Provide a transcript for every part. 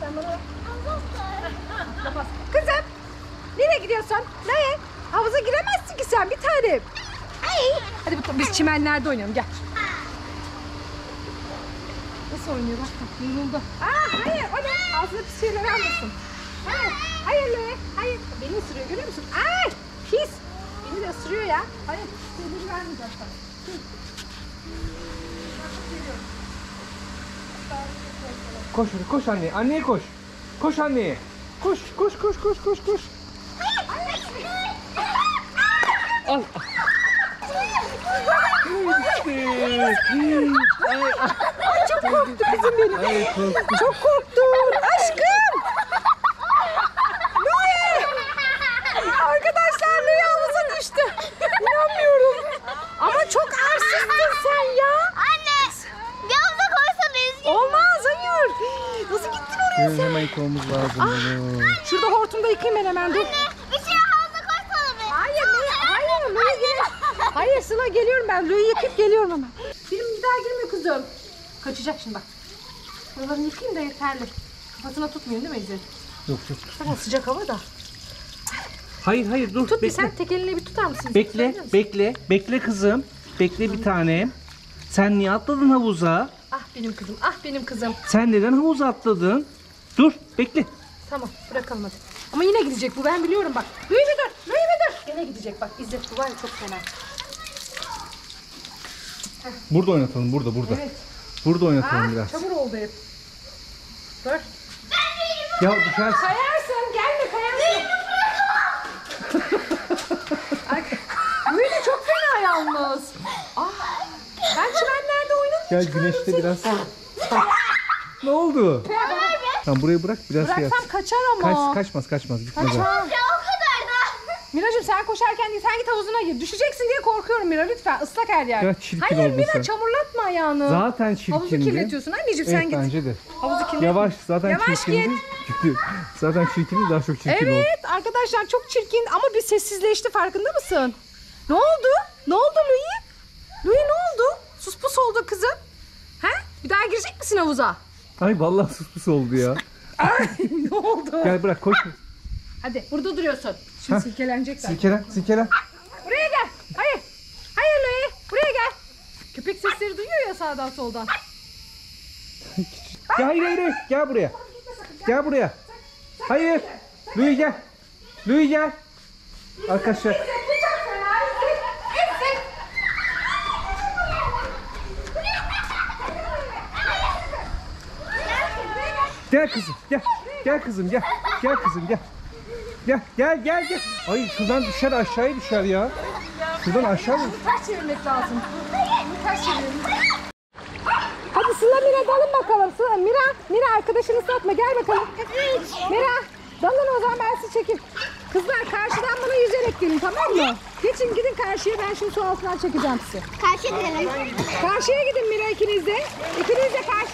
Sen bana bak. Kızım nereye gidiyorsun? Nereye? Havuza giremezsin ki sen bir tanem. Hadi bakalım biz çimenlerde oynayalım gel. Nasıl oynuyor bak yoruldu. Hayır o ne? Ağzına pis şeyler almasın. Hayır Lüye. Hayır. Beni ısırıyor görüyor musun? Ay pis. Beni de ısırıyor ya. Hayır. Seni vermeyeceğim sana. Koş koş anne. Anneye koş. Koş anneye. Koş koş koş koş koş koş. Al. Ay çok korktu kızım benim. Ay korktum. Çok korktum. Aşkım. Lüye. Arkadaşlar Lüye havuza düştü. İnanmıyorum. Ama çok arsızsın sen ya. Anne. Bir havuza koysana Ezgi. Olmaz hayır. Nasıl gittin oraya sen? Hemen yıkamamız lazım. Şurada hortumda yıkayayım ben hemen dur. Bir şey havuza koysana be. Hayır Lüye gel. Hayır Sıla geliyorum ben. Lüye'yi yıkayıp geliyorum hemen. Bir daha girme kızım. Kaçacak şimdi bak. Buralarını yıkayayım da yeterli. Kafasına tutmuyor değil mi İzzet? Yok yok. Bakın sıcak hava da. Hayır dur. Tut bir bekle. sen tek elinle bir tutar mısın? Bekle kızım. Bekle bir tanem. Sen niye atladın havuza? Ah benim kızım, ah benim kızım. Sen neden havuza atladın? Dur bekle. Tamam bırakalım hadi. Ama yine gidecek bu ben biliyorum bak. Lüye bir dur, Lüye bir dur. Yine gidecek bak İzzet bu var ya çok fena. Burada oynatalım burada. Evet. Burada oynatalım biraz. Çamur oldu hep. Dur. Ya düşersin. Kayarsın gelme kayarsın. Lüye de çok fena yalnız. Ben çimenlerde oynadım. Gel güneşte biraz. Ne oldu? Tamam burayı bırak biraz şey yap. Bıraksam kaçar ama. Kaçmaz gitmez. Kaçar. Ya o kadar da. Miracığım sen koşarken değil sen git havuzuna gir. Düşeceksin diye korkuyorum Mira lütfen ıslak her yer. Ya çirkin Hayır oldun Mira sen. çamurlatma ayağını. Zaten çirkindi. Havuzu kirletiyorsun anneciğim sen Evet git. bence de. Havuzu kirlet. Yavaş zaten Yavaş çirkindi. Zaten çirkindi daha çok çirkin oldu. Evet arkadaşlar çok çirkin ama bir sessizleşti farkında mısın? Ne oldu? Ne oldu Louis? Louis ne oldu? Sus pus oldu kızım. He? Bir daha girecek misin havuza? Ay vallahi sus oldu ya. Ay ne oldu? Gel bırak koş. Hadi burada duruyorsun. Şimdi Ha? silkelenecekler. Silkelen. Buraya gel. Hayır. Hayır Louis. Buraya gel. Köpek sesleri duyuyor ya sağdan soldan. Gel hayır. Gel buraya. Gel buraya. Hayır. Louis gel. Arkadaşlar. Gel kızım gel. Gel kızım gel. Gel kızım gel. Gel. Ay şuradan düşer aşağıya düşer ya. Şuradan aşağı mı? Ters çevirmek lazım. Ters çevirelim. Hadi Sıla Mira dalın bakalım. Sıla Mira arkadaşını satma gel bakalım. Mira dalın o zaman ben sizi çekeyim. Kızlar karşıdan bana yüzerek gelin tamam mı? Geçin gidin karşıya ben şimdi su altından çekeceğim sizi. Karşıya gidelim. Karşıya gidin Mira ikiniz de. İkiniz de karşı.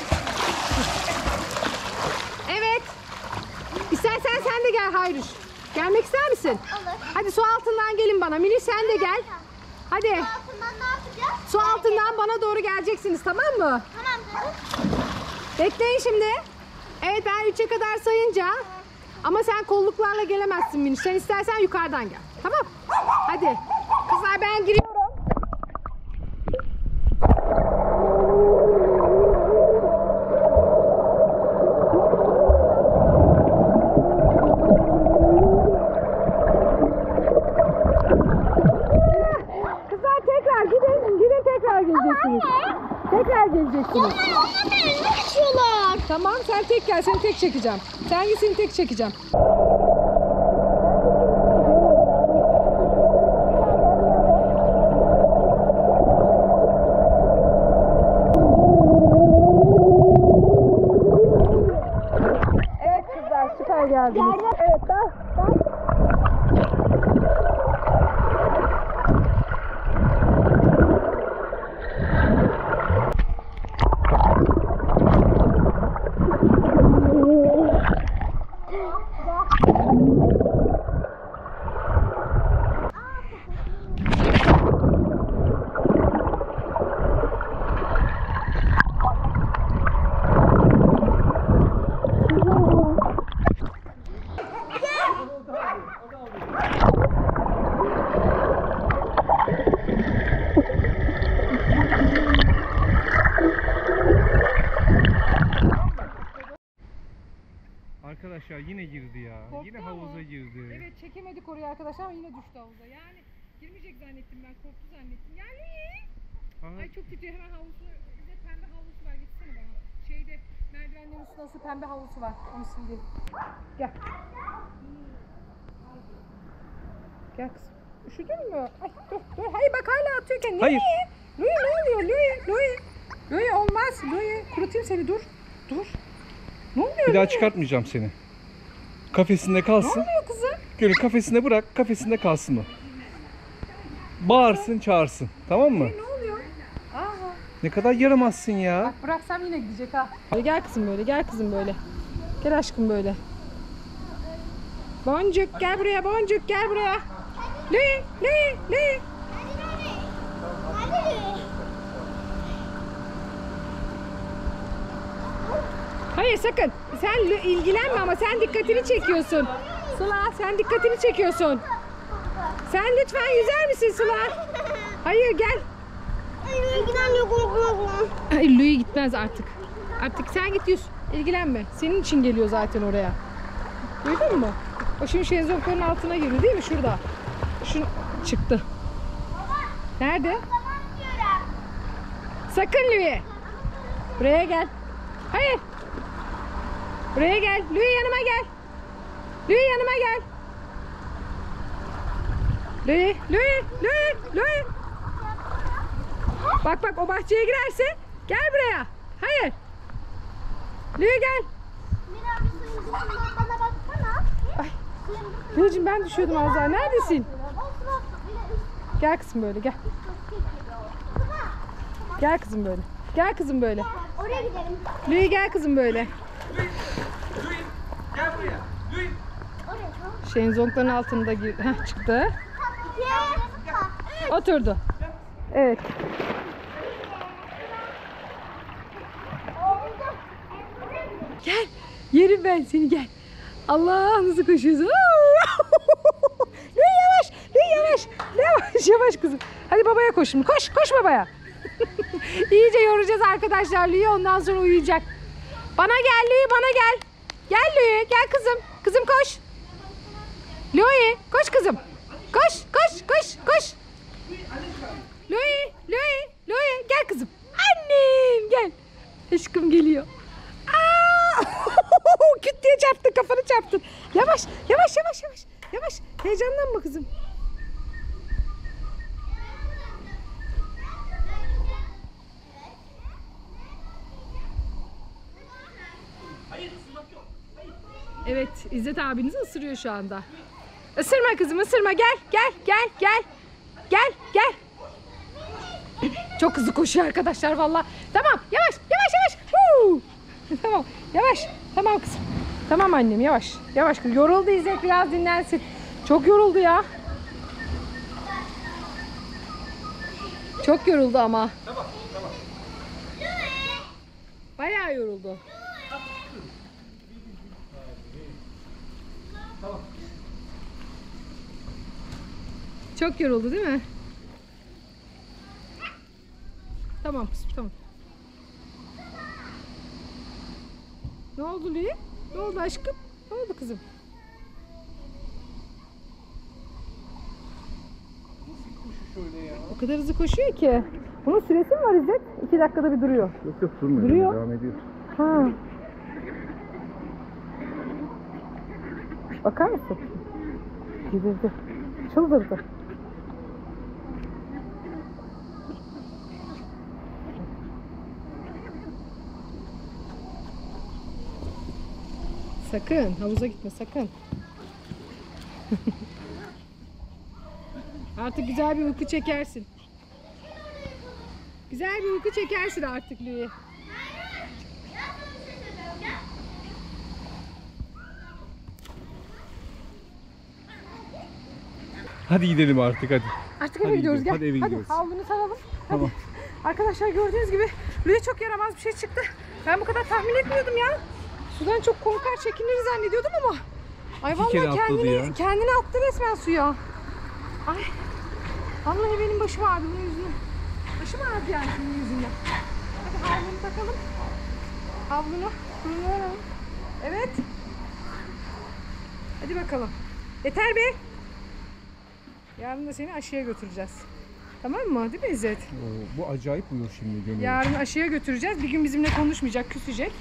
Evet. İstersen sen de gel Hayruş. Gelmek ister misin? Olur. Hadi su altından gelin bana. Mini sen de gel. Hadi. Altından ne yapacağız? Su altından bana doğru geleceksiniz tamam mı? Tamam canım. Bekleyin şimdi. Evet ben 3'e kadar sayınca. Ama sen kolluklarla gelemezsin Mini. Sen istersen yukarıdan gel. Tamam. Hadi. Kızlar ben giriyorum. Kızlar tekrar gidin. Gidin tekrar geleceksiniz. Tekrar geleceksiniz. Onlar önüne geçiyorlar. Tamam sen tek gel seni tek çekeceğim. Sen git seni tek çekeceğim. Evet kızlar süper geldiniz. Evet daha. Arkadaşlar yine girdi ya. Korktu Yine ama. havuza girdi. Evet, çekemedik orayı arkadaşlar ama yine düştü havuza. Yani girmeyecek zannettim ben, korktu zannettim. Yani Aa, ay çok titriyor, hemen havuzu, bize pembe havlusu var, gitsene bana. Şeyde merdivenlerin üstünde nasıl pembe havlusu var, onu sileyim. Gel. Gel kızım. Üşüdün mü? Ay dur dur. Hayır bak hala atıyor kendini. Hayır. Louis ne oluyor? Louis olmaz. Louis kurutayım seni, dur. Dur. Ne oluyor? bir daha Louis? çıkartmayacağım seni. Kafesinde Ne kalsın. oluyor kızım? Gönül kafesinde bırak. Kafesinde kalsın o. Bağırsın çağırsın. Tamam mı? Ne oluyor? Aa. Ne kadar yaramazsın ya. Bak bıraksam yine gidecek ha. Gel kızım böyle, gel kızım böyle. Gel aşkım böyle. Boncuk gel buraya, Boncuk gel buraya. Louis. Hayır sakın. Sen ilgilenme ama sen dikkatini çekiyorsun. Sıla sen dikkatini çekiyorsun. Sen lütfen yüzer misin Sıla? Hayır gel. Hayır Louis gitmez artık. Artık sen git yüz. İlgilenme. Senin için geliyor zaten oraya. Duydun mu? O şimdi şezlongların altına giriyor değil mi? Şurada. Şu çıktı. Nerede? Sakın Louis. Buraya gel. Hayır. Buraya gel. Louis yanıma gel. Louis yanıma gel. Louis. Bak o bahçeye girerse gel buraya. Hayır. Louis gel. Bana baksana. Ay. Louis'cim ben düşüyordum az daha. Neredesin? Gel kızım böyle gel. Gel kızım böyle. Gel kızım böyle. Oraya gidelim. Louis gel kızım böyle. Gel buraya. Oraya tamam. Şenzongların altında Heh, çıktı. İki. Oturdu. Evet. Gel. Yerim ben seni, gel. Allah nasıl koşuyorsun? Louis yavaş kızım. Hadi babaya koş şimdi. Koş babaya. İyice yoracağız arkadaşlar Louis'i, ondan sonra uyuyacak. Bana gel Louis, bana gel. Gel Louis, gel kızım. Kızım koş. Louis, koş kızım. Koş. Louis, gel kızım. Annem gel. Aşkım geliyor. Aa! Küt diye çarptın, kafanı çarptın. Yavaş. Heyecanlanma kızım. Evet, İzzet abinizi ısırıyor şu anda. Isırma kızım, ısırma. Gel. Çok hızlı koşuyor arkadaşlar valla. Tamam, yavaş. Huu! Tamam, yavaş. Tamam kızım. Tamam annem, yavaş. Kızım. Yoruldu İzzet, biraz dinlensin. Çok yoruldu ya. Çok yoruldu ama. Tamam. Bayağı yoruldu. Tamam. Çok yoruldu değil mi? Tamam kızım, tamam. Ne oldu Louis? Ne oldu aşkım? Ne oldu kızım? Şöyle ya. O kadar hızlı koşuyor ki. Bunun süresi mi var İzzet? 2 dakikada bir duruyor. Yok durmuyor. Duruyor. Devam ediyor. Ha. Bakar mısın? Gidirdi. Çıldırdı. Sakın havuza gitme sakın. Artık güzel bir uyku çekersin. Güzel bir uyku çekersin artık Louis. Hadi gidelim artık hadi. Artık eve Hadi gidiyoruz, gidelim, gel. hadi eve gidiyoruz. Havlunu saralım. Tamam. Arkadaşlar gördüğünüz gibi Louis çok yaramaz bir şey çıktı. Ben bu kadar tahmin etmiyordum ya. Sudan çok korkar, çekinir zannediyordum ama. Ay kere vallahi atladı ya. kendini attı resmen suya. Ay. Vallahi benim başım ağrıdı bunun yüzünden. Başım ağrıdı yani bunun yüzünden. Hadi havlunu takalım. Havlunu kuruluyorum. Evet. Hadi bakalım. Yeter be. Yarın da seni aşıya götüreceğiz. Tamam mı? Değil mi İzzet? Bu acayip uyur şimdi gene. Yarın aşıya götüreceğiz. Bir gün bizimle konuşmayacak, küsecek.